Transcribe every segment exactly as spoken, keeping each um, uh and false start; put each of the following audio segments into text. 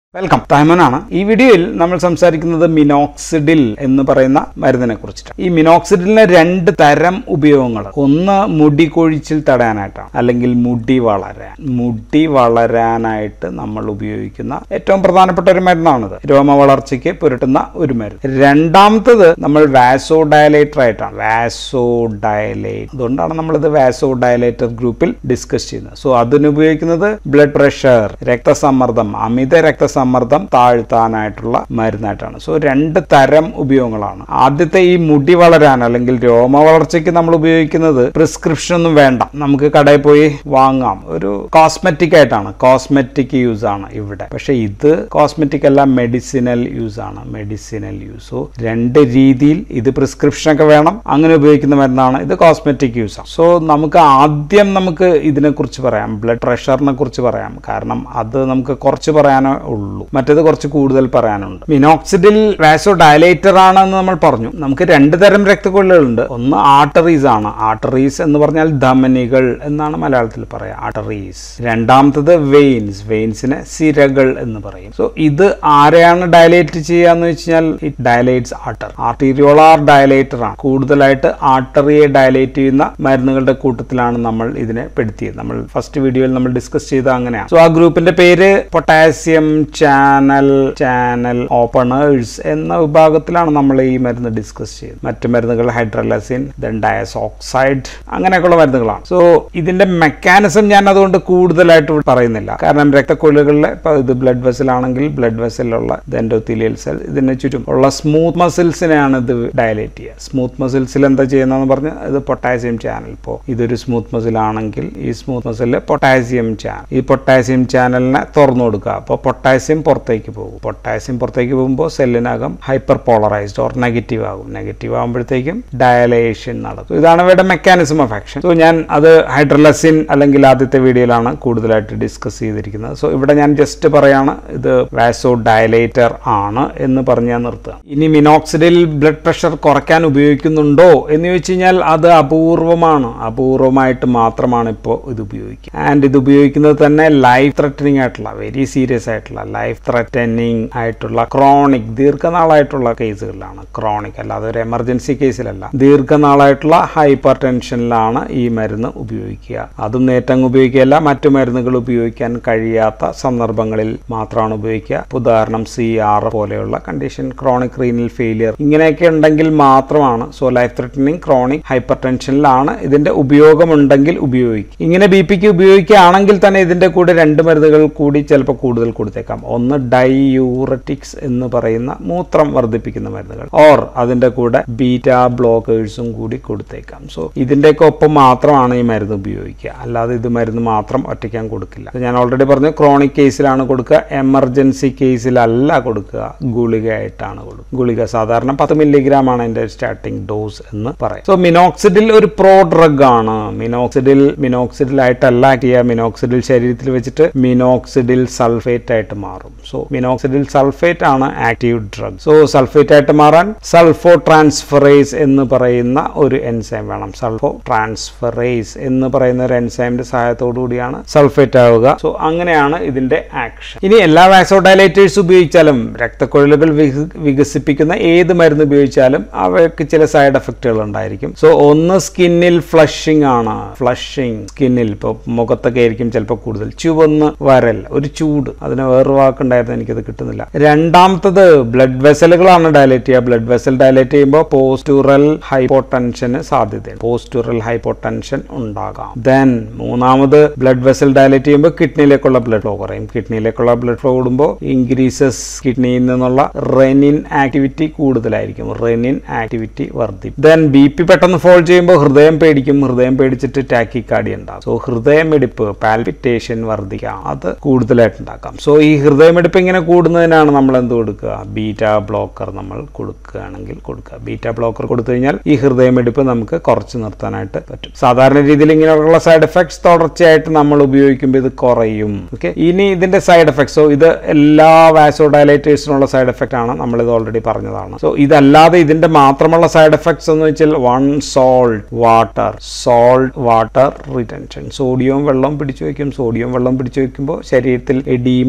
Welcome. തൈമനാണ്. ഈ വീഡിയോയിൽ നമ്മൾ സംസാരിക്കുന്നത് മിനോക്സിഡിൽ എന്ന് പറയുന്ന മരുന്നിനെ കുറിച്ചിട്ടാണ്. ഈ മിനോക്സിഡിലിന് രണ്ട് തരം ഉപയോഗങ്ങൾ. ഒന്ന് മുടി കൊഴിച്ചിൽ തടയാനായിട്ടാണ്, അല്ലെങ്കിൽ മുടി വളരാൻ മുടി വളരാനായിട്ട് നമ്മൾ ഉപയോഗിക്കുന്ന ഏറ്റവും പ്രധാനപ്പെട്ട ഒരു മരുന്നാണിത്. രോമ വളർച്ചയ്ക്ക് പുരട്ടുന്ന ഒരു മരുന്ന്. രണ്ടാമത്തത് നമ്മൾ വാസോ ഡയലേറ്റർ ആയിട്ടാണ്. വാസോ ഡയലേറ്റ് അതുകൊണ്ടാണ് നമ്മളിത് വാസോ ഡയലേറ്റർ ഗ്രൂപ്പിൽ ഡിസ്കസ് ചെയ്യുന്നത്. സോ അതിന് ഉപയോഗിക്കുന്നത് ബ്ലഡ് പ്രഷർ, രക്തസമ്മർദ്ദം, അമിത രക്തസമ്മർദ്ദം സമ്മർദ്ദം താഴ്ത്താനായിട്ടുള്ള മരുന്നായിട്ടാണ്. സോ രണ്ട് തരം ഉപയോഗങ്ങളാണ്. ആദ്യത്തെ ഈ മുടി വളരാൻ അല്ലെങ്കിൽ രോമ വളർച്ചയ്ക്ക് നമ്മൾ ഉപയോഗിക്കുന്നത് പ്രിസ്ക്രിപ്ഷൻ ഒന്നും വേണ്ട, നമുക്ക് കടയിൽ പോയി വാങ്ങാം. ഒരു കോസ്മെറ്റിക് ആയിട്ടാണ്, കോസ്മെറ്റിക് യൂസ് ആണ് ഇവിടെ. പക്ഷെ ഇത് കോസ്മെറ്റിക് അല്ല, മെഡിസിനൽ യൂസ് ആണ്. Medicinal use. സോ രണ്ട് രീതിയിൽ ഇത് പ്രിസ്ക്രിപ്ഷൻ ഒക്കെ വേണം, അങ്ങനെ ഉപയോഗിക്കുന്ന മരുന്നാണ്. ഇത് കോസ്മെറ്റിക് യൂസ് ആണ്. സോ നമുക്ക് ആദ്യം നമുക്ക് ഇതിനെ കുറിച്ച് പറയാം, ബ്ലഡ് പ്രഷറിനെ കുറിച്ച് പറയാം. കാരണം അത് നമുക്ക് കുറച്ച് പറയാനേ ഉള്ളൂ, മറ്റേത് കുറച്ച് കൂടുതൽ പറയാനുണ്ട്. മിനോക്സിഡിൽ വാസോ ഡയലേറ്റർ ആണെന്ന് നമ്മൾ പറഞ്ഞു. നമുക്ക് രണ്ട് തരം രക്തക്കൊഴലുകളുണ്ട്. ഒന്ന് ആർട്ടറീസ് ആണ്. ആർട്ടറീസ് എന്ന് പറഞ്ഞാൽ ധമനികൾ എന്നാണ് മലയാളത്തിൽ പറയാം, ആർട്ടറീസ്. രണ്ടാമത്തത് വെയിൻസ്. വെയിൻസിനെ സിരകൾ എന്ന് പറയും. സോ ഇത് ആരെയാണ് ഡയലേറ്റ് ചെയ്യാന്ന് വെച്ചാൽ it dilates artery. Arteriolar dilator ആണ്. കൂടുതലായിട്ട് ആർട്ടറിയെ ഡയലേറ്റ് ചെയ്യുന്ന മരുന്നുകളുടെ കൂട്ടത്തിലാണ് നമ്മൾ ഇതിനെ പെടുത്തിയത്. നമ്മൾ ഫസ്റ്റ് വീഡിയോയിൽ നമ്മൾ ഡിസ്കസ് ചെയ്ത അങ്ങനെയാണ്. സോ ആ ഗ്രൂപ്പിന്റെ പേര് പൊട്ടാസ്യം ചാനൽ ചാനൽ ഓപ്പണേഴ്സ് എന്ന വിഭാഗത്തിലാണ് നമ്മൾ ഈ മരുന്ന് ഡിസ്കസ് ചെയ്യുന്നത്. മറ്റു മരുന്നുകൾ ഹൈഡ്രലസിൻ, ദെൻ ഡയസോക്സൈഡ്, അങ്ങനെയൊക്കെയുള്ള മരുന്നുകളാണ്. സോ ഇതിന്റെ മെക്കാനിസം ഞാൻ അതുകൊണ്ട് കൂടുതലായിട്ട് പറയുന്നില്ല. കാരണം രക്തക്കൊഴലുകളിലെ ഇപ്പൊ ഇത് ബ്ലഡ് വെസൽ ആണെങ്കിൽ ബ്ലഡ് വെസലിലുള്ള എൻഡോത്തീലിയൽ സെൽ, ഇതിന് ചുറ്റും ഉള്ള സ്മൂത്ത് മസിൽസിനെയാണ് ഇത് ഡയലേറ്റ് ചെയ്യുക. സ്മൂത്ത് മസിൽസിൽ എന്താ ചെയ്യുന്നതെന്ന് പറഞ്ഞാൽ ഇത് പൊട്ടാസ്യം ചാനൽ. ഇപ്പോൾ ഇതൊരു സ്മൂത്ത് മസിൽ ആണെങ്കിൽ ഈ സ്മൂത്ത് മസിലിൽ പൊട്ടാസ്യം ചാനൽ, ഈ പൊട്ടാസ്യം ചാനലിനെ തുറന്നു കൊടുക്കുക. അപ്പോൾ പൊട്ടാസ്യം പുറത്തേക്ക് പോകും. പൊട്ടാസ്യം പുറത്തേക്ക് പോകുമ്പോൾ സെല്ലിനകം ഹൈപ്പർ പോളറൈസ്ഡ് ഓർ നെഗറ്റീവ് ആകും. നെഗറ്റീവ് ആകുമ്പോഴത്തേക്കും ഡയലേഷൻ നടക്കും. ഇതാണ് ഇവയുടെ മെക്കാനിസം ഓഫ് ആക്ഷൻ. സോ ഞാൻ അത് ഹൈഡ്രലസിൻ അല്ലെങ്കിൽ ആദ്യത്തെ വീഡിയോയിലാണ് കൂടുതലായിട്ട് ഡിസ്കസ് ചെയ്തിരിക്കുന്നത്. സോ ഇവിടെ ഞാൻ ജസ്റ്റ് പറയാണ് ഇത് വാസോ ഡയലേറ്റർ ആണ് എന്ന് പറഞ്ഞ് ഞാൻ നിർത്തുക. ഇനി മിനോക്സിഡിൽ ബ്ലഡ് പ്രഷർ കുറയ്ക്കാൻ ഉപയോഗിക്കുന്നുണ്ടോ എന്ന് ചോദിച്ചു കഴിഞ്ഞാൽ അത് അപൂർവമാണ്. അപൂർവമായിട്ട് മാത്രമാണ് ഇപ്പോൾ ഇത് ഉപയോഗിക്കുക. ആൻഡ് ഇത് ഉപയോഗിക്കുന്നത് തന്നെ ലൈഫ് ത്രെറ്റനിങ് ആയിട്ടുള്ള, വെരി സീരിയസ് ആയിട്ടുള്ള, ലൈഫ് ത്രെറ്റനിങ് ആയിട്ടുള്ള ക്രോണിക് ദീർഘനാളായിട്ടുള്ള കേസുകളിലാണ്. ക്രോണിക് അല്ലാതെ ഒരു എമർജൻസി കേസിലല്ല, ദീർഘനാളായിട്ടുള്ള ഹൈപ്പർ ടെൻഷനിലാണ് ഈ മരുന്ന് ഉപയോഗിക്കുക. അതും നേറ്റങ്ങ് ഉപയോഗിക്കുകയല്ല, മറ്റു മരുന്നുകൾ ഉപയോഗിക്കാൻ കഴിയാത്ത സന്ദർഭങ്ങളിൽ മാത്രമാണ് ഉപയോഗിക്കുക. ഉദാഹരണം സി ആർ പോലെയുള്ള കണ്ടീഷൻ, ക്രോണിക് റീനൽ ഫെയിലിയർ, ഇങ്ങനെയൊക്കെ ഉണ്ടെങ്കിൽ മാത്രമാണ്. സോ ലൈഫ് ത്രെറ്റനിങ് ക്രോണിക് ഹൈപ്പർ ടെൻഷനിലാണ് ഇതിന്റെ ഉപയോഗമുണ്ടെങ്കിൽ ഉപയോഗിക്കും. ഇങ്ങനെ ബി പിക്ക് ഉപയോഗിക്കുകയാണെങ്കിൽ തന്നെ ഇതിന്റെ കൂടെ രണ്ട് മരുന്നുകൾ കൂടി ചിലപ്പോൾ കൂടുതൽ കൊടുത്തേക്കാം. ഒന്ന് ഡൈയൂററ്റിക്സ് എന്ന് പറയുന്ന മൂത്രം വർദ്ധിപ്പിക്കുന്ന മരുന്നുകൾ, ഓർ അതിന്റെ കൂടെ ബീറ്റ ബ്ലോക്കേഴ്സും കൂടി കൊടുത്തേക്കാം. സോ ഇതിന്റെയൊക്കെ ഒപ്പം മാത്രമാണ് ഈ മരുന്ന് ഉപയോഗിക്കുക, അല്ലാതെ ഇത് മരുന്ന് മാത്രം ഒറ്റയ്ക്കാൻ കൊടുക്കില്ല. ഞാൻ ഓൾറെഡി പറഞ്ഞു, ക്രോണിക് കേസിലാണ് കൊടുക്കുക, എമർജൻസി കേസിലല്ല കൊടുക്കുക, ഗുളികയായിട്ടാണ് കൊടുക്കുക. ഗുളിക സാധാരണ പത്ത് മില്ലിഗ്രാം ആണ് അതിന്റെ സ്റ്റാർട്ടിംഗ് ഡോസ് എന്ന് പറയും. സോ മിനോക്സിഡിൽ ഒരു പ്രോ ഡ്രഗ് ആണ്. മിനോക്സിഡിൽ മിനോക്സിഡിൽ ആയിട്ടല്ല ചെയ്യുക. മിനോക്സിഡിൽ ശരീരത്തിൽ വെച്ചിട്ട് മിനോക്സിഡിൽ സൾഫേറ്റ് ആയിട്ട് മാറും. സോ മിനോക്സിഡിൽ സൾഫേറ്റ് ആണ് ആക്റ്റീവ് ഡ്രഗ്. സോ സൾഫേറ്റ് ആയിട്ട് മാറാൻ സൾഫോ ട്രാൻസ്ഫറേസ് എന്ന് പറയുന്ന ഒരു എൻസൈം വേണം. സൾഫോ ട്രാൻസ്ഫറേസ് എന്ന് പറയുന്ന ഒരു എൻസൈമിന്റെ സഹായത്തോടു കൂടിയാണ് സൾഫേറ്റ് ആവുക. സോ അങ്ങനെയാണ് ഇതിന്റെ ആക്ഷൻ. ഇനി എല്ലാ വാസോ ഡയലേറ്റേഴ്സ് ഉപയോഗിച്ചാലും, രക്തക്കൊഴലുകൾ വികസിപ്പിക്കുന്ന ഏത് മരുന്ന് ഉപയോഗിച്ചാലും അവയ്ക്ക് ചില സൈഡ് എഫക്റ്റുകൾ ഉണ്ടായിരിക്കും. സോ ഒന്ന് സ്കിന്നിൽ ഫ്ലഷിംഗ് ആണ്. ഫ്ലഷിംഗ് സ്കിന്നിൽ ഇപ്പോൾ മുഖത്തൊക്കെ ആയിരിക്കും ചിലപ്പോൾ കൂടുതൽ. ചുവന്ന് വരൽ, ഒരു ചൂട്, അതിന് വേറൊരു വാക്കുണ്ടായിരുന്നു, എനിക്കത് കിട്ടുന്നില്ല. രണ്ടാമത്തത് ബ്ലഡ് വെസലുകളാണ് ഡയലേറ്റ് ചെയ്യുക. ബ്ലഡ് വെസൽ ഡയലേറ്റ് ചെയ്യുമ്പോൾ പോസ്റ്റുറൽ ഹൈപ്പോടെൻഷന് സാധ്യതയുണ്ട്. പോസ്റ്റുറൽ ഹൈപ്പോടെൻഷൻ ഉണ്ടാകാം. ദെൻ മൂന്നാമത് ബ്ലഡ് വെസൽ ഡയലേറ്റ് ചെയ്യുമ്പോൾ കിഡ്നിയിലേക്കുള്ള ബ്ലഡ് ഫ്ലോ കുറയും. കിഡ്നിയിലേക്കുള്ള ബ്ലഡ് ഫ്ലോ കൂടുമ്പോൾ ഇൻക്രീസസ് കിഡ്നിയിൽ നിന്നുള്ള റെനിൻ ആക്ടിവിറ്റി കൂടുതലായിരിക്കും. റെനിൻ ആക്ടിവിറ്റി വർദ്ധിക്കും. ദെൻ ബി പി പെട്ടെന്ന് ഫോൾ ചെയ്യുമ്പോൾ ഹൃദയം പേടിക്കും. ഹൃദയം പേടിച്ചിട്ട് ടാക്കിക്കാർഡിയ ഉണ്ടാകും. സോ ഹൃദയമിടിപ്പ്, പാൽപിറ്റേഷൻ വർദ്ധിക്കാം, അത് കൂടുതലായിട്ടുണ്ടാക്കാം. സോ ഈ ഹൃദയമിടിപ്പ് ഇങ്ങനെ കൂടുന്നതിനാണ് നമ്മൾ എന്ത് കൊടുക്കുക, ബീറ്റ ബ്ലോക്കർ നമ്മൾ കൊടുക്കുകയാണെങ്കിൽ കൊടുക്കുക. ബീറ്റ ബ്ലോക്കർ കൊടുത്തു കഴിഞ്ഞാൽ ഈ ഹൃദയമിടിപ്പ് നമുക്ക് കുറച്ച് നിർത്താനായിട്ട് പറ്റും. സാധാരണ രീതിയിൽ ഇങ്ങനെയുള്ള സൈഡ് എഫക്ട്സ് തുടർച്ചയായിട്ട് നമ്മൾ ഉപയോഗിക്കുമ്പോൾ ഇത് കുറയും. ഓക്കെ, ഇനി ഇതിന്റെ സൈഡ് എഫക്ട്സ്. സോ ഇത് എല്ലാ വാസോ ഡയലേറ്റേഴ്സിനുള്ള സൈഡ് എഫക്റ്റ് ആണ്, നമ്മളിത് ഓൾറെഡി പറഞ്ഞതാണ്. സോ ഇതല്ലാതെ ഇതിന്റെ മാത്രമുള്ള സൈഡ് എഫക്ട്സ് എന്ന് വെച്ചാൽ one salt water salt water retention. Sodium വെള്ളം പിടിച്ചു വയ്ക്കും. സോഡിയം വെള്ളം പിടിച്ചു വയ്ക്കുമ്പോൾ ശരീരത്തിൽ എഡീമ, നീര്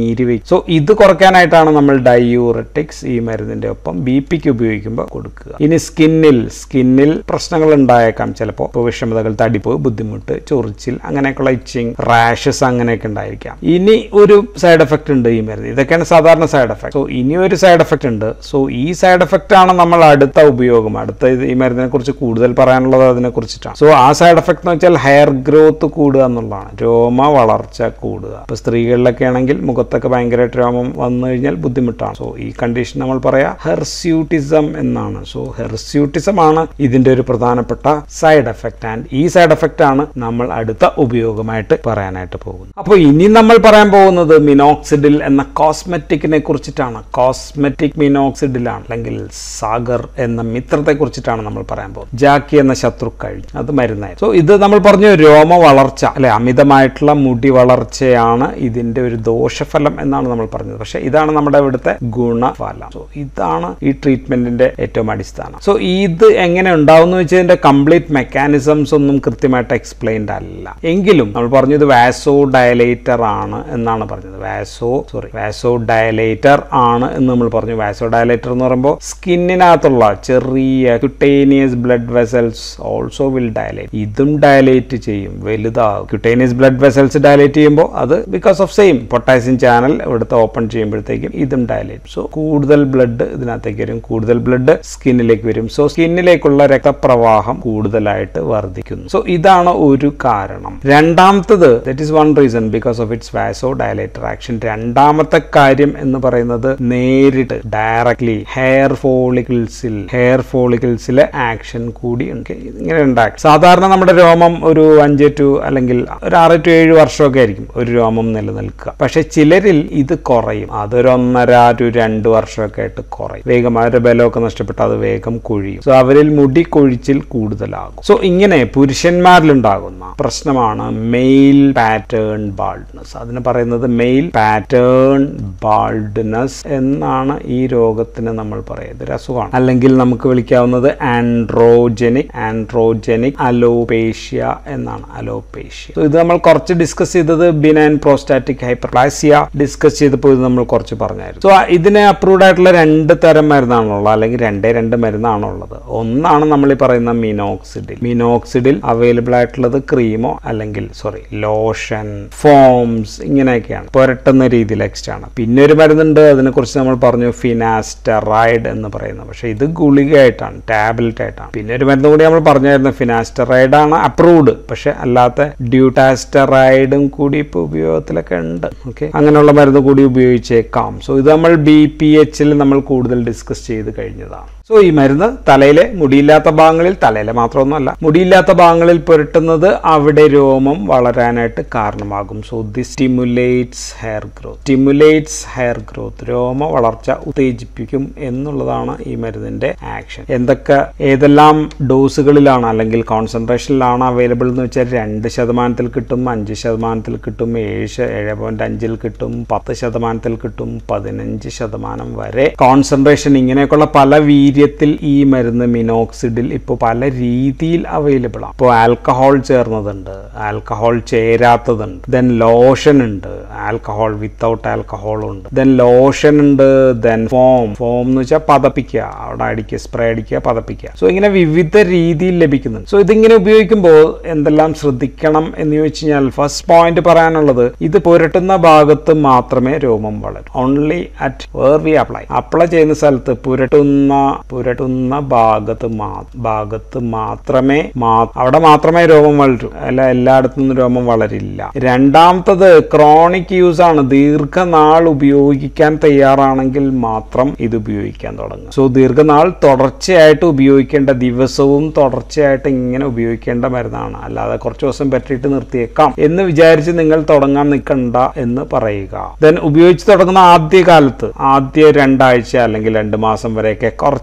നീര് വയ്ക്കും. സോ ഇത് കുറയ്ക്കാനായിട്ടാണ് നമ്മൾ ഡയൂററ്റിക്സ് ഈ മരുന്നിന്റെ ഒപ്പം ബി പിക്ക് ഉപയോഗിക്കുമ്പോൾ കൊടുക്കുക. ഇനി സ്കിന്നിൽ സ്കിന്നിൽ പ്രശ്നങ്ങൾ ഉണ്ടായേക്കാം. ചിലപ്പോൾ ഇപ്പോൾ വിഷമതകൾ, തടിപ്പ്, ബുദ്ധിമുട്ട്, ചൊറിച്ചിൽ, അങ്ങനെയൊക്കെയുള്ള ഇച്ചിങ്, റാഷസ് അങ്ങനെയൊക്കെ ഉണ്ടായിരിക്കാം. ഇനി ഒരു സൈഡ് എഫക്റ്റ് ഉണ്ട് ഈ മരുന്ന്. ഇതൊക്കെയാണ് സാധാരണ സൈഡ് എഫക്ട്. സോ ഇനി ഒരു സൈഡ് എഫക്റ്റ് ഉണ്ട്. സോ ഈ സൈഡ് എഫക്റ്റ് ആണ് നമ്മൾ അടുത്ത ഉപയോഗം, അടുത്ത ഈ മരുന്നിനെ കുറിച്ച് കൂടുതൽ പറയാനുള്ളത് അതിനെ കുറിച്ചിട്ടാണ്. സോ ആ സൈഡ് എഫക്ട് എന്ന് വെച്ചാൽ ഹെയർ ഗ്രോത്ത് കൂടുക എന്നുള്ളതാണ്, രോമ വളർച്ച കൂടുക. ഇപ്പൊ സ്ത്രീകളിലൊക്കെ ആണെങ്കിൽ മുഖത്തൊക്കെ ഭയങ്കരമായിട്ട് രോമം വന്നു കഴിഞ്ഞാൽ ബുദ്ധിമുട്ടാണ്. സോ ഈ കണ്ടീഷൻ നമ്മൾ പറയാ ഹെർസ്യൂട്ടിസം എന്നാണ്. സോ ഹെർസ്യൂട്ടിസം ആണ് ഇതിന്റെ ഒരു പ്രധാനപ്പെട്ട സൈഡ് എഫക്ട്. ആൻഡ് ഈ സൈഡ് എഫക്റ്റ് ആണ് നമ്മൾ അടുത്ത ഉപയോഗമായിട്ട് പറയാനായിട്ട് പോകുന്നത്. അപ്പോൾ ഇനി നമ്മൾ പറയാൻ പോകുന്നത് മിനോക്സിഡിൽ എന്ന കോസ്മെറ്റിക്കിനെ കുറിച്ചിട്ടാണ്. കോസ്മെറ്റിക് മിനോക്സിഡിലാണ്, അല്ലെങ്കിൽ സാഗർ എന്ന മിത്രത്തെ കുറിച്ചിട്ടാണ് നമ്മൾ പറയാൻ പോകുന്നത്. ജാക്കി എന്ന ശത്രു കഴിഞ്ഞു, അത് മരുന്നായിരുന്നു. സോ ഇത് നമ്മൾ പറഞ്ഞു രോമ വളർച്ച അല്ലെ, അമിതമായിട്ടുള്ള മുടി വളർച്ചയാണ് ഇതിന്റെ ഒരു ദോഷഫലം എന്നാണ് നമ്മൾ പറഞ്ഞത്. പക്ഷെ ഇതാണ് നമ്മുടെ ഇവിടുത്തെ ഗുണഫലം. സോ ഇതാണ് ഈ ട്രീറ്റ്മെന്റിന്റെ ഏറ്റവും അടിസ്ഥാനം. സോ ഇത് എങ്ങനെ ഉണ്ടാവുന്ന വെച്ചതിന്റെ കംപ്ലീറ്റ് മെക്കാനിസംസ് ഒന്നും കൃത്യമായിട്ട് എക്സ്പ്ലെയിൻഡ് അല്ല. എങ്കിലും നമ്മൾ പറഞ്ഞു ഇത് വാസോ ഡയലേറ്റർ ആണ് എന്നാണ് പറഞ്ഞത്. വാസോ സോറി വാസോ ഡയലേറ്റർ ആണ് എന്ന് നമ്മൾ പറഞ്ഞു. വാസോ ഡയലേറ്റർ എന്ന് പറയുമ്പോൾ സ്കിന്നിനകത്തുള്ള ചെറിയ cutaneous blood vessels also will dilate. ഇതും ഡയലേറ്റ് ചെയ്യും, വലുതാകും. ക്യൂട്ടേനിയസ് ബ്ലഡ് വെസൽസ് ഡയലേറ്റ് ചെയ്യുമ്പോൾ അത് because of same potassium channel ഇവിടുത്തെ ഓപ്പൺ ചെയ്യുമ്പോഴത്തേക്കും ഇതും ഡയലേറ്റ്. സോ കൂടുതൽ ബ്ലഡ് ഇതിനകത്തേക്ക് വരും, കൂടുതൽ ബ്ലഡ് സ്കിന്നിലേക്ക് വരും. സോ സ്കിന്നിലേക്കുള്ള രക്തപ്രവാഹം കൂടുതലായിട്ട് വർദ്ധിക്കുന്നു. സോ ഇതാണ് ഒരു കാരണം. രണ്ടാമത്തത്, that is one reason because of its vasodilator action. രണ്ടാമത്തെ കാര്യം എന്ന് പറയുന്നത് നേരിട്ട് ഡയറക്ട്ലി ഹെയർ ഫോളിക്കിൾസിൽ ഹെയർ ഫോളിക്കിൾസിലെ ആക്ഷൻ കൂടി ഉണ്ട്. ഇങ്ങനെ ഉണ്ടാകും. സാധാരണ നമ്മുടെ രോമം ഒരു അഞ്ച് ടു അല്ലെങ്കിൽ ഒരു ആറ് ടു ഏഴ് വർഷമൊക്കെ ആയിരിക്കും ഒരു രോമം നിലനിൽക്കുക. പക്ഷെ ചിലരിൽ ഇത് കുറയും, അതൊരു ഒന്നര ടു രണ്ട് വർഷമൊക്കെ ആയിട്ട് കുറയും. വേഗം അവരുടെ ബലമൊക്കെ നഷ്ടപ്പെട്ട് അത് വേഗം കൊഴിയും. സോ അവരിൽ മുടി കൊഴിച്ചിൽ കൂടുതലാകും. സോ ഇങ്ങനെ പുരുഷന്മാരിലുണ്ടാകുന്ന പ്രശ്നമാണ് മെയിൽ പാറ്റേൺ ബാൾഡ്നെസ്. അതിന് പറയുന്നത് മെയിൽ പാറ്റേൺ ബാൾഡ്നെസ് എന്നാണ് ഈ രോഗത്തിന് നമ്മൾ പറയുന്നത്. ഒരു അസുഖമാണ്, അല്ലെങ്കിൽ നമുക്ക് വിളിക്കാവുന്നത് ആൻഡ്രോജനിക് ആൻഡ്രോജനിക് അലോപേഷ്യ എന്നാണ്. അലോപേഷ്യ. സോ ഇത് നമ്മൾ കുറച്ച് ഡിസ്കസ് ചെയ്തത് ബിനൈൻ പ്രോസ്റ്റാറ്റിക് ഹൈപ്പർപ്ലാസിയ ഡിസ്കസ് ചെയ്തപ്പോൾ ഇത് നമ്മൾ കുറച്ച് പറഞ്ഞായിരുന്നു. സോ ഇതിന് അപ്രൂവ്ഡ് ആയിട്ടുള്ള രണ്ട് തരം മരുന്നാണുള്ളത്, അല്ലെങ്കിൽ രണ്ടേ രണ്ട് മരുന്നാണുള്ളത്. ഒന്നാണ് നമ്മൾ ഈ പറയുന്ന മിനോക്സിഡിൽ. മിനോക്സിഡിൽ അവൈലബിൾ ആയിട്ടുള്ളത് ക്രീമോ അല്ലെങ്കിൽ സോറി ലോഷൻ, ഫോംസ് ഇങ്ങനെയൊക്കെയാണ്, പുരട്ടുന്ന രീതിയിൽ എക്സ്ട്രാ ആണ്. പിന്നെ ഒരു മരുന്നുണ്ട്, അതിനെ കുറിച്ച് നമ്മൾ പറഞ്ഞു, ഫിനാസ്റ്ററൈഡ് എന്ന് പറയുന്നത്. പക്ഷെ ഇത് ഗുളികയായിട്ടാണ്, ടാബ്ലറ്റ് ആയിട്ടാണ്. പിന്നെ ഒരു മരുന്ന് കൂടി നമ്മൾ പറഞ്ഞായിരുന്നു, ഫിനാസ്റ്ററൈഡ് ആണ് അപ്രൂവ്ഡ്, പക്ഷെ അല്ലാത്ത ഡ്യൂട്ടാസ്റ്ററൈഡും കൂടി ഇപ്പോൾ ഉപയോഗത്തിലൊക്കെ ഉണ്ട്. ഓക്കെ, അങ്ങനെയുള്ള മരുന്ന് കൂടി ഉപയോഗിച്ചേക്കാം. സോ ഇത് നമ്മൾ ബി പി എച്ചിൽ നമ്മൾ കൂടുതൽ ഡിസ്കസ് ചെയ്ത് കഴിഞ്ഞതാണ്. സോ ഈ മരുന്ന് തലയിലെ മുടിയില്ലാത്ത ഭാഗങ്ങളിൽ, തലയിലെ മാത്രമൊന്നുമല്ല, മുടിയില്ലാത്ത ഭാഗങ്ങളിൽ പുരട്ടുന്നത് അവിടെ രോമം വളരാനായിട്ട് കാരണമാകും. So this stimulates hair growth stimulates hair growth രോമ വളർച്ച ഉത്തേജിപ്പിക്കും എന്നുള്ളതാണ് ഈ മരുന്നിന്റെ ആക്ഷൻ. എന്തൊക്കെ ഏതെല്ലാം ഡോസുകളിലാണ് അല്ലെങ്കിൽ കോൺസെൻട്രേഷനിലാണ് അവൈലബിൾ എന്ന് വെച്ചാൽ രണ്ട് ശതമാനത്തിൽ കിട്ടും, അഞ്ച് ശതമാനത്തിൽ കിട്ടും, ഏഴ് ഏഴ് പോയിന്റ് അഞ്ചിൽ കിട്ടും, പത്ത് ശതമാനത്തിൽ കിട്ടും, പതിനഞ്ച് ശതമാനം വരെ കോൺസെൻട്രേഷൻ. ഇങ്ങനെയൊക്കെയുള്ള പല വീര്യ ഈ മരുന്ന് മിനോക്സിഡിൽ ഇപ്പോൾ പല രീതിയിൽ അവൈലബിൾ ആണ്. ഇപ്പോൾ ആൽക്കഹോൾ ചേർന്നതുണ്ട്, ആൽക്കഹോൾ ചേരാത്തതുണ്ട്, ദെൻ ലോഷൻ ഉണ്ട്, ആൽക്കഹോൾ വിത്തൗട്ട് ആൽക്കഹോൾ ഉണ്ട്, ദെൻ ലോഷൻ ഉണ്ട്, ദെൻ ഫോം ഫോം എന്ന് വെച്ചാൽ പതപ്പിക്കുക, അവിടെ അടിക്കുക, സ്പ്രേ അടിക്കുക, പതപ്പിക്കുക. സോ ഇങ്ങനെ വിവിധ രീതിയിൽ ലഭിക്കുന്നുണ്ട്. സോ ഇതിങ്ങനെ ഉപയോഗിക്കുമ്പോൾ എന്തെല്ലാം ശ്രദ്ധിക്കണം എന്ന് ചോദിച്ചു കഴിഞ്ഞാൽ ഫസ്റ്റ് പോയിന്റ് പറയാനുള്ളത്, ഇത് പുരട്ടുന്ന ഭാഗത്ത് മാത്രമേ രോമം വളരൂ. Only at where we apply apply ചെയ്യുന്ന സ്ഥലത്ത് പുരട്ടുന്ന പുരട്ടുന്ന ഭാഗത്ത് ഭാഗത്ത് മാത്രമേ അവിടെ മാത്രമേ രോമം വളരൂ, അല്ല എല്ലായിടത്തും രോമം വളരില്ല. രണ്ടാമത്തത് ക്രോണിക് യൂസ് ആണ്. ദീർഘനാൾ ഉപയോഗിക്കാൻ തയ്യാറാണെങ്കിൽ മാത്രം ഇത് ഉപയോഗിക്കാൻ തുടങ്ങും. സോ ദീർഘനാൾ തുടർച്ചയായിട്ട് ഉപയോഗിക്കേണ്ട, ദിവസവും തുടർച്ചയായിട്ട് ഇങ്ങനെ ഉപയോഗിക്കേണ്ട മരുന്നാണ്. അല്ലാതെ കുറച്ച് ദിവസം പറ്റിയിട്ട് നിർത്തിയേക്കാം എന്ന് വിചാരിച്ച് നിങ്ങൾ തുടങ്ങാൻ നിൽക്കണ്ട എന്ന് പറയുക. ദെൻ ഉപയോഗിച്ച് തുടങ്ങുന്ന ആദ്യ കാലത്ത്, ആദ്യ രണ്ടാഴ്ച അല്ലെങ്കിൽ രണ്ട് മാസം വരെയൊക്കെ കുറച്ച്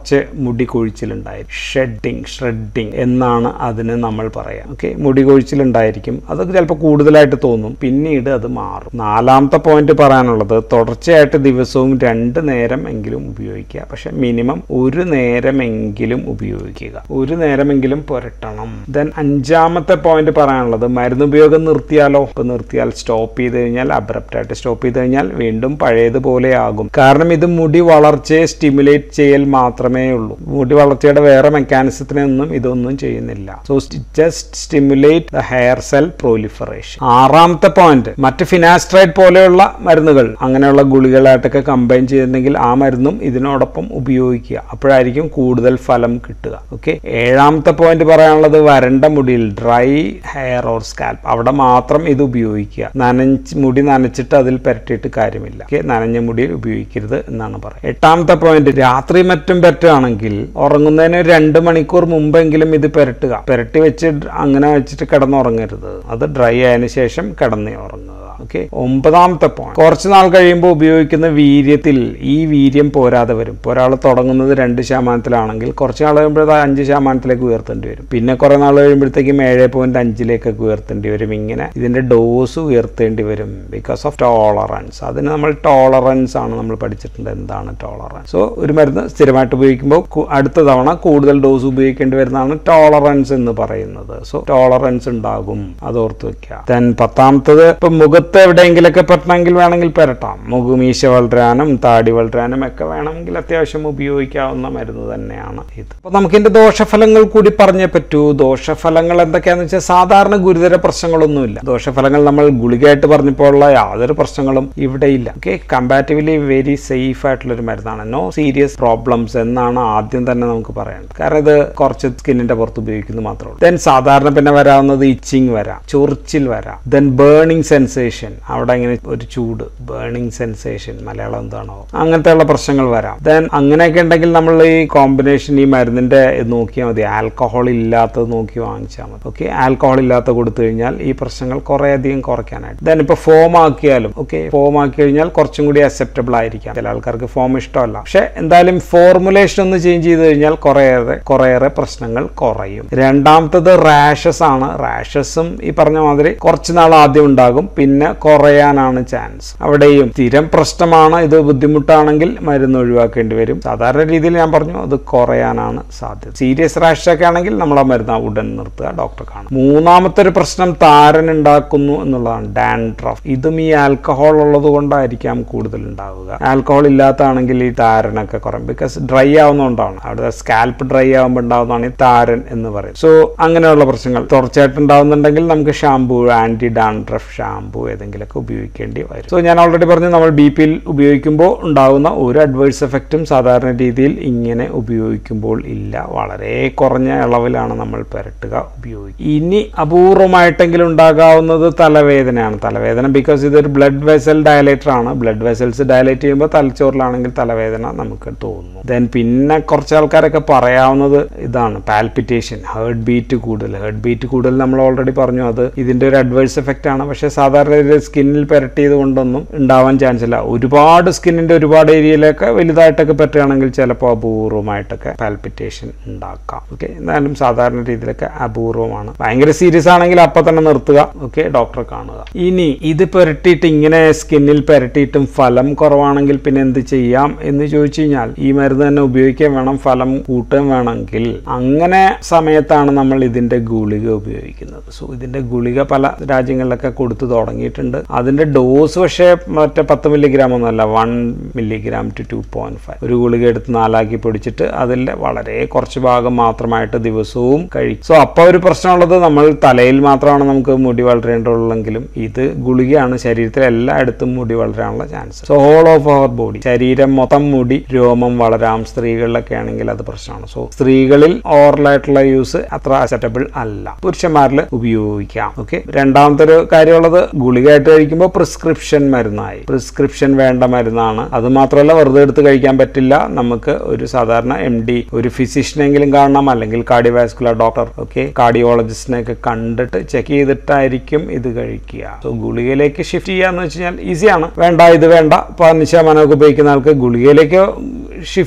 കുറച്ച് മുടി കൊഴിച്ചിലുണ്ടായിരിക്കും. ഷെഡിങ് ഷ്രെഡിങ് എന്നാണ് അതിന് നമ്മൾ പറയാം. ഓക്കെ, മുടി കൊഴിച്ചിലുണ്ടായിരിക്കും. അതൊക്കെ ചിലപ്പോൾ കൂടുതലായിട്ട് തോന്നും, പിന്നീട് അത് മാറും. നാലാമത്തെ പോയിന്റ് പറയാനുള്ളത് തുടർച്ചയായിട്ട് ദിവസവും രണ്ട് നേരം എങ്കിലും ഉപയോഗിക്കുക. പക്ഷെ മിനിമം ഒരു നേരമെങ്കിലും ഉപയോഗിക്കുക, ഒരു നേരമെങ്കിലും പുരട്ടണം. ദെൻ അഞ്ചാമത്തെ പോയിന്റ് പറയാനുള്ളത് മരുന്ന് ഉപയോഗം നിർത്തിയാലോ? ഇപ്പൊ നിർത്തിയാൽ സ്റ്റോപ്പ് ചെയ്ത് കഴിഞ്ഞാൽ അബ്രപ്റ്റ് ആയിട്ട് സ്റ്റോപ്പ് ചെയ്ത് കഴിഞ്ഞാൽ വീണ്ടും പഴയതുപോലെ ആകും. കാരണം ഇത് മുടി വളർച്ചയെ സ്റ്റിമുലേറ്റ് ചെയ്യൽ മാത്രമേ ഉള്ളൂ. മുടി വളർച്ചയുടെ വേറെ മെക്കാനിസത്തിനൊന്നും ഇതൊന്നും ചെയ്യുന്നില്ല. So just stimulate the hair cell proliferation. ആറാമത്തെ പോയിന്റ്, മറ്റ് ഫിനാസ്ട്രൈഡ് പോലെയുള്ള മരുന്നുകൾ അങ്ങനെയുള്ള ഗുളികളായിട്ടൊക്കെ കമ്പൈൻ ചെയ്തിട്ടുണ്ടെങ്കിൽ ആ മരുന്നും ഇതിനോടൊപ്പം ഉപയോഗിക്കുക. അപ്പോഴായിരിക്കും കൂടുതൽ ഫലം കിട്ടുക. ഓക്കെ, ഏഴാമത്തെ പോയിന്റ് പറയാനുള്ളത് വരണ്ട മുടിയിൽ ഡ്രൈ ഹെയർ ഓർ സ്കാൽപ്പ് അവിടെ മാത്രം ഇത് ഉപയോഗിക്കുക. നനച്ച് മുടി നനച്ചിട്ട് അതിൽ പെരട്ടിയിട്ട് കാര്യമില്ല. ഓക്കെ, നനഞ്ഞ മുടിയിൽ ഉപയോഗിക്കരുത് എന്നാണ് പറയുന്നത്. എട്ടാമത്തെ പോയിന്റ്, രാത്രി മറ്റും പെരട്ടുകയാണെങ്കിൽ ഉറങ്ങുന്നതിന് രണ്ട് മണിക്കൂർ മുമ്പെങ്കിലും ഇത് പെരട്ടുക. പെരട്ടി വെച്ച് അങ്ങനെ വെച്ചിട്ട് കിടന്നുറങ്ങരുത്. അത് ഡ്രൈ ആയതിനു ശേഷം കിടന്ന് ഉറങ്ങുക. ഓക്കെ, ഒമ്പതാമത്തെ പോയിന്റ്, കുറച്ച് നാൾ കഴിയുമ്പോൾ ഉപയോഗിക്കുന്ന വീര്യത്തിൽ ഈ വീര്യം പോരാതെ വരും. ഇപ്പോൾ ഒരാൾ തുടങ്ങുന്നത് രണ്ട് ശതമാനത്തിലാണെങ്കിൽ കുറച്ച് നാൾ കഴിയുമ്പോൾ അത് അഞ്ച് ശതമാനത്തിലേക്ക് ഉയർത്തേണ്ടി വരും. പിന്നെ കുറെ നാൾ കഴിയുമ്പോഴത്തേക്കും ഏഴ് പോയിന്റ് അഞ്ചിലേക്കൊക്കെ ഉയർത്തേണ്ടി വരും. ഇങ്ങനെ ഇതിന്റെ ഡോസ് ഉയർത്തേണ്ടി വരും ബിക്കോസ് ഓഫ് ടോളറൻസ്. അതിന് നമ്മൾ ടോളറൻസ് ആണ് നമ്മൾ പഠിച്ചിട്ടുണ്ട്. എന്താണ് ടോളറൻസ്? സോ ഒരു മരുന്ന് സ്ഥിരമായിട്ട് ഉപയോഗിക്കുമ്പോൾ അടുത്ത തവണ കൂടുതൽ ഡോസ് ഉപയോഗിക്കേണ്ടി വരുന്നതാണ് ടോളറൻസ് എന്ന് പറയുന്നത്. സോ ടോളറൻസ് ഉണ്ടാകും, അത് ഓർത്ത് വെക്കുക. ദെൻ പത്താമത്തത്, ഇപ്പൊ മുഖത്ത് എവിടെയെങ്കിലൊക്കെ പറ്റണമെങ്കിൽ വേണമെങ്കിൽ പെരട്ടാം. മുഖമീശ വളരാനും താടി വളരാനും ഒക്കെ വേണമെങ്കിൽ അത്യാവശ്യം ഉപയോഗിക്കാവുന്ന മരുന്ന് തന്നെയാണ് ഇത്. അപ്പൊ നമുക്ക് ഇതിന്റെ ദോഷഫലങ്ങൾ കൂടി പറഞ്ഞേ പറ്റൂ. ദോഷഫലങ്ങൾ എന്തൊക്കെയാന്ന് വെച്ചാൽ സാധാരണ ഗുരുതര പ്രശ്നങ്ങളൊന്നുമില്ല. ദോഷഫലങ്ങൾ നമ്മൾ ഗുളികയായിട്ട് പറഞ്ഞപ്പോഴുള്ള യാതൊരു പ്രശ്നങ്ങളും ഇവിടെ ഇല്ല. ഓക്കെ, കമ്പാരിറ്റീവ്ലി വെരി സേഫ് ആയിട്ടുള്ള ഒരു മരുന്നാണ്. നോ സീരിയസ് പ്രോബ്ലംസ് എന്നാണ് ആദ്യം തന്നെ നമുക്ക് പറയേണ്ടത്. കാരണം ഇത് കുറച്ച് സ്കിന്നിന്റെ പുറത്ത് ഉപയോഗിക്കുന്നത് മാത്രമേ ഉള്ളൂ. ദെൻ സാധാരണ പിന്നെ വരാവുന്നത് ഇച്ചിങ് വരാം, ചൊറിച്ചിൽ വരാം. ദെൻ ബേണിംഗ് സെൻസേഷൻ, അവിടെ ഇങ്ങനെ ഒരു ചൂട്, ബേണിംഗ് സെൻസേഷൻ മലയാളം എന്താണോ, അങ്ങനത്തെയുള്ള പ്രശ്നങ്ങൾ വരാം. ദെൻ അങ്ങനെയൊക്കെ ഉണ്ടെങ്കിൽ നമ്മൾ ഈ കോമ്പിനേഷൻ ഈ മരുന്നിന്റെ നോക്കിയാൽ മതി. ആൽക്കഹോൾ ഇല്ലാത്തത് നോക്കി വാങ്ങിച്ചാൽ മതി. ഓക്കെ, ആൽക്കഹോൾ ഇല്ലാത്ത കൊടുത്തു കഴിഞ്ഞാൽ ഈ പ്രശ്നങ്ങൾ കുറെ അധികം കുറയ്ക്കാനായിട്ട്. ദെൻ ഇപ്പൊ ഫോം ആക്കിയാലും ഓക്കെ, ഫോം ആക്കി കഴിഞ്ഞാൽ കുറച്ചും കൂടി അക്സെപ്റ്റബിൾ ആയിരിക്കാം. ചില ആൾക്കാർക്ക് ഫോം ഇഷ്ടമല്ല. പക്ഷെ എന്തായാലും ഫോർമുലേഷൻ ഒന്ന് ചേഞ്ച് ചെയ്ത് കഴിഞ്ഞാൽ കുറേയേറെ കുറേയേറെ പ്രശ്നങ്ങൾ കുറയും. രണ്ടാമത്തത് റാഷസ് ആണ്. റാഷസും ഈ പറഞ്ഞ മാതിരി കുറച്ച് നാൾ ആദ്യം ഉണ്ടാകും, പിന്നെ കുറയാനാണ് ചാൻസ്. അവിടെയും സ്ഥിരം പ്രശ്നമാണ്, ഇത് ബുദ്ധിമുട്ടാണെങ്കിൽ മരുന്ന് ഒഴിവാക്കേണ്ടി വരും. സാധാരണ രീതിയിൽ ഞാൻ പറഞ്ഞു അത് കുറയാനാണ് സാധ്യത. സീരിയസ് റാഷ് ഒക്കെ ആണെങ്കിൽ നമ്മൾ ആ മരുന്ന് ഉടൻ നിർത്തുക, ഡോക്ടറെ കാണും. മൂന്നാമത്തെ ഒരു പ്രശ്നം താരൻ ഉണ്ടാക്കുന്നു എന്നുള്ളതാണ്, ഡാൻഡ്രഫ്. ഇതും ഈ ആൽക്കഹോൾ ഉള്ളത് കൊണ്ടായിരിക്കാം കൂടുതൽ ഉണ്ടാവുക. ആൽക്കഹോൾ ഇല്ലാത്താണെങ്കിൽ ഈ താരനൊക്കെ കുറയും. ബിക്കോസ് ഡ്രൈ ആവുന്നതുകൊണ്ടാണ്. അവിടെ സ്കാൽപ്പ് ഡ്രൈ ആകുമ്പോൾ ഉണ്ടാവുന്നതാണ് ഈ താരൻ എന്ന് പറയും. സോ അങ്ങനെയുള്ള പ്രശ്നങ്ങൾ തുടർച്ചയായിട്ട് ഉണ്ടാവുന്നുണ്ടെങ്കിൽ നമുക്ക് ഷാംപൂ, ആന്റി ഡാൻഡ്രഫ് ഷാംപൂ ഏതെങ്കിലുമൊക്കെ ഉപയോഗിക്കേണ്ടി വരും. സോ ഞാൻ ഓൾറെഡി പറഞ്ഞു, നമ്മൾ ബി പിയിൽ ഉപയോഗിക്കുമ്പോൾ ഉണ്ടാകുന്ന ഒരു അഡ്വേഴ്സ് എഫക്റ്റും സാധാരണ രീതിയിൽ ഇങ്ങനെ ഉപയോഗിക്കുമ്പോൾ ഇല്ല. വളരെ കുറഞ്ഞ അളവിലാണ് നമ്മൾ പുരട്ടുക, ഉപയോഗിക്കുക. ഇനി അപൂർവമായിട്ടെങ്കിലും ഉണ്ടാകാവുന്നത് തലവേദനയാണ്. തലവേദന ബിക്കോസ് ഇതൊരു ബ്ലഡ് വെസൽ ഡയലേറ്റർ ആണ്. ബ്ലഡ് വെസൽസ് ഡയലേറ്റ് ചെയ്യുമ്പോൾ തലച്ചോറിലാണെങ്കിൽ തലവേദന നമുക്ക് തോന്നുന്നു. ദെൻ പിന്നെ കുറച്ച് ആൾക്കാരൊക്കെ പറയാവുന്നത് ഇതാണ്, പാൽപിറ്റേഷൻ, ഹേർട്ട് ബീറ്റ് കൂടുതൽ. ഹേർട്ട് ബീറ്റ് കൂടുതൽ നമ്മൾ ഓൾറെഡി പറഞ്ഞു, അത് ഇതിന്റെ ഒരു അഡ്വേഴ്സ് എഫക്റ്റ് ആണ്. പക്ഷെ സാധാരണ സ്കിന്നിൽ പെരട്ടിയത് കൊണ്ടൊന്നും ഉണ്ടാവാൻ ചാൻസ് ഇല്ല. ഒരുപാട് സ്കിന്നിന്റെ ഒരുപാട് ഏരിയയിലൊക്കെ വലുതായിട്ടൊക്കെ പറ്റുകയാണെങ്കിൽ ചിലപ്പോൾ അപൂർവമായിട്ടൊക്കെ പാൽപിറ്റേഷൻ ഉണ്ടാക്കാം. ഓക്കെ, എന്നാലും സാധാരണ രീതിയിലൊക്കെ അപൂർവമാണ്. ഭയങ്കര സീരിയസ് ആണെങ്കിൽ അപ്പൊ തന്നെ നിർത്തുക. ഓക്കെ, ഡോക്ടറെ കാണുക. ഇനി ഇത് പെരട്ടിയിട്ട് ഇങ്ങനെ സ്കിന്നിൽ പെരട്ടിയിട്ടും ഫലം കുറവാണെങ്കിൽ പിന്നെ എന്ത് ചെയ്യാം എന്ന് ചോദിച്ചു കഴിഞ്ഞാൽ ഈ മരുന്ന് തന്നെ ഉപയോഗിക്കാൻ വേണം. ഫലം കൂട്ടാൻ വേണമെങ്കിൽ അങ്ങനെ സമയത്താണ് നമ്മൾ ഇതിന്റെ ഗുളിക ഉപയോഗിക്കുന്നത്. സോ ഇതിന്റെ ഗുളിക പല രാജ്യങ്ങളിലൊക്കെ കൊടുത്തു തുടങ്ങിയിട്ടുണ്ട്. അതിന്റെ ഡോസ് പക്ഷേ മറ്റേ പത്ത് മില്ലിഗ്രാം ഒന്നുമല്ല, one milligram two two point five. ഒരു ഗുളിക എടുത്ത് നാലാക്കി പൊടിച്ചിട്ട് അതിന്റെ വളരെ കുറച്ച് ഭാഗം മാത്രമായിട്ട് ദിവസവും കഴിക്കും. സോ അപ്പൊ ഒരു പ്രശ്നമുള്ളത്, നമ്മൾ തലയിൽ മാത്രമാണ് നമുക്ക് മുടി വളരേണ്ടതുള്ളെങ്കിലും ഇത് ഗുളികയാണ് ശരീരത്തിൽ എല്ലായിടത്തും മുടി വളരാനുള്ള chance. So whole of our body, ശരീരം മൊത്തം മുടി രോമം വളരാം. സ്ത്രീകളിലൊക്കെ ആണെങ്കിൽ അത് പ്രശ്നമാണ്. സോ സ്ത്രീകളിൽ ഓറലായിട്ടുള്ള യൂസ് അത്ര അക്സെപ്റ്റബിൾ അല്ല, പുരുഷന്മാരിൽ ഉപയോഗിക്കാം. ഓക്കെ, രണ്ടാമത്തെ ഒരു കാര്യമുള്ളത്, ഗുളികയായിട്ട് കഴിക്കുമ്പോൾ പ്രിസ്ക്രിപ്ഷൻ മരുന്നായി. പ്രിസ്ക്രിപ്ഷൻ വേണ്ട മരുന്നാണ്. അത് മാത്രമല്ല വെറുതെ എടുത്ത് കഴിക്കാൻ പറ്റില്ല. നമുക്ക് ഒരു സാധാരണ എം ഡി, ഒരു ഫിസിഷ്യനെങ്കിലും കാണണം, അല്ലെങ്കിൽ കാർഡിയോവാസ്കുലർ ഡോക്ടർ, ഓക്കെ, കാർഡിയോളജിസ്റ്റിനെ ഒക്കെ കണ്ടിട്ട് ചെക്ക് ചെയ്തിട്ടായിരിക്കും ഇത് കഴിക്കുക. സോ ഗുളികയിലേക്ക് ഷിഫ്റ്റ് ചെയ്യാന്ന് വെച്ച് കഴിഞ്ഞാൽ ഈസിയാണ്. വേണ്ട ഇത് വേണ്ട, പതിനഞ്ച് ശതമാനമൊക്കെ ഉപയോഗിക്കുന്ന ആൾക്ക് ഗുളികയിലേക്ക് ഷിഫ്റ്റ് ചെയ്യുന്നത്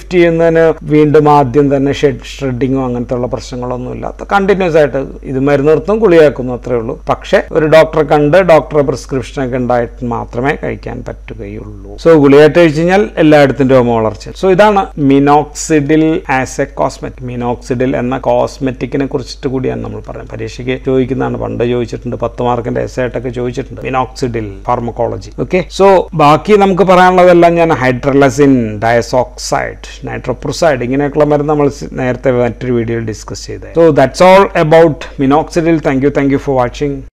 കഴിക്കുന്നതിന് വീണ്ടും ആദ്യം തന്നെ ഷെഡ് ഷ്രെഡിങ്ങോ അങ്ങനത്തെ ഉള്ള പ്രശ്നങ്ങളൊന്നുമില്ല. കണ്ടിന്യൂസ് ആയിട്ട് ഇത് മരുന്ന് നിർത്തും, ഗുളികയാക്കുന്നു, അത്രേ ഉള്ളൂ. പക്ഷെ ഒരു ഡോക്ടറെ കണ്ട് ഡോക്ടറെ പ്രിസ്ക്രിപ്ഷൻ ഒക്കെ ഉണ്ടായിട്ട് മാത്രമേ കഴിക്കാൻ പറ്റുകയുള്ളൂ. സോ ഗുളികയായിട്ട് കഴിച്ചു കഴിഞ്ഞാൽ എല്ലായിടത്തും രോമ വളർച്ച. സോ ഇതാണ് minoxidil as a cosmetic. Minoxidil എന്ന കോസ്മെറ്റിക്കിനെ കുറിച്ചിട്ട് കൂടിയാണ് നമ്മൾ പറയുന്നത്. പരീക്ഷയ്ക്ക് ചോദിക്കുന്നതാണ്, പണ്ട് ചോദിച്ചിട്ടുണ്ട്, പത്ത് മാർക്കിന്റെ എസ് ആയിട്ടൊക്കെ ചോദിച്ചിട്ടുണ്ട് മിനോക്സിഡിൽ ഫാർമക്കോളജി. ഓക്കെ, സോ ബാക്കി നമുക്ക് പറയാനുള്ളതെല്ലാം ഞാൻ ഹൈഡ്രലസിൻ, ഡയസോക്സൈഡ്, നൈട്രോപ്രൊസൈഡ് ഇങ്ങനെയൊക്കെയുള്ള മരുന്ന് നമ്മൾ നേരത്തെ മറ്റൊരു വീഡിയോയിൽ ഡിസ്കസ് ചെയ്തത്. So that's all about minoxidil. Thank you thank you for watching.